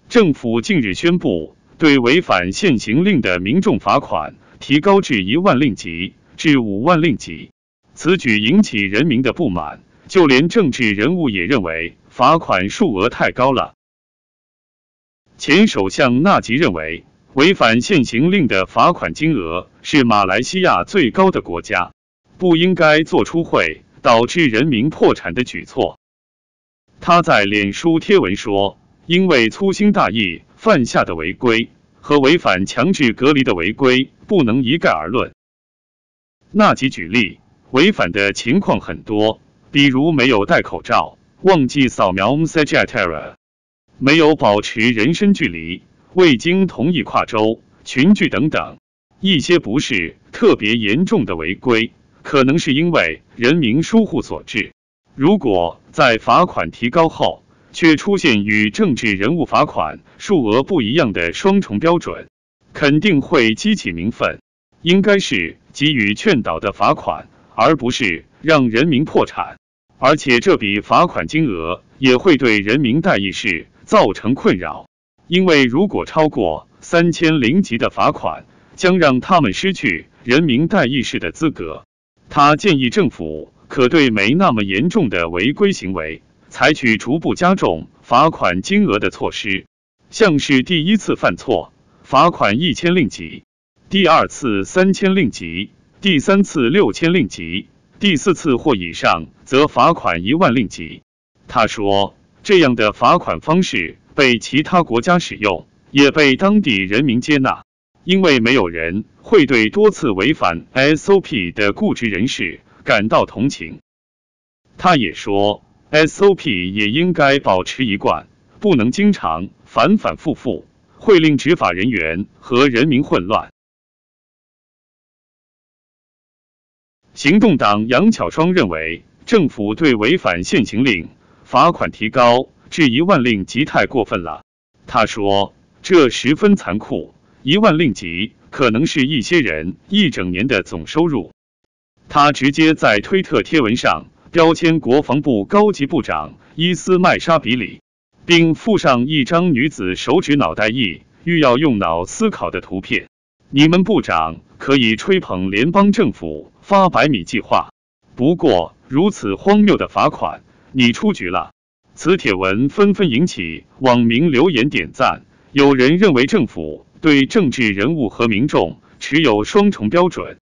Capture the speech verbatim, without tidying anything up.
政府近日宣布，对违反现行令的民众罚款提高至一万令吉至五万令吉。此举引起人民的不满，就连政治人物也认为罚款数额太高了。前首相纳吉认为，违反现行令的罚款金额是马来西亚最高的国家，不应该做出会导致人民破产的举措。他在脸书贴文说，因为粗心大意犯下的违规和违反强制隔离的违规不能一概而论。纳吉举例，违反的情况很多，比如没有戴口罩、忘记扫描 M C J T R， 没有保持人身距离、未经同意跨州、群聚等等。一些不是特别严重的违规，可能是因为人民疏忽所致。如果在罚款提高后，却出现与政治人物罚款数额不一样的双重标准，肯定会激起民愤。应该是给予劝导的罚款，而不是让人民破产。而且这笔罚款金额也会对人民代议士造成困扰，因为如果超过三千令吉的罚款，将让他们失去人民代议士的资格。他建议政府可对没那么严重的违规行为采取逐步加重罚款金额的措施，像是第一次犯错，罚款一千令吉；第二次三千令吉；第三次六千令吉；第四次或以上则罚款一万令吉。他说，这样的罚款方式被其他国家使用，也被当地人民接纳，因为没有人会对多次违反 S O P 的固执人士感到同情。他也说， S O P 也应该保持一贯，不能经常反反复复，会令执法人员和人民混乱。行动党杨巧双认为，政府对违反现行令罚款提高至一万令吉太过分了。他说，这十分残酷，一万令吉可能是一些人一整年的总收入。他直接在推特贴文上标签国防部高级部长伊斯麦沙比里，并附上一张女子手指脑袋液欲要用脑思考的图片。你们部长可以吹捧联邦政府发百米计划，不过如此荒谬的罚款，你出局了。此帖文纷纷引起网民留言点赞，有人认为政府对政治人物和民众持有双重标准，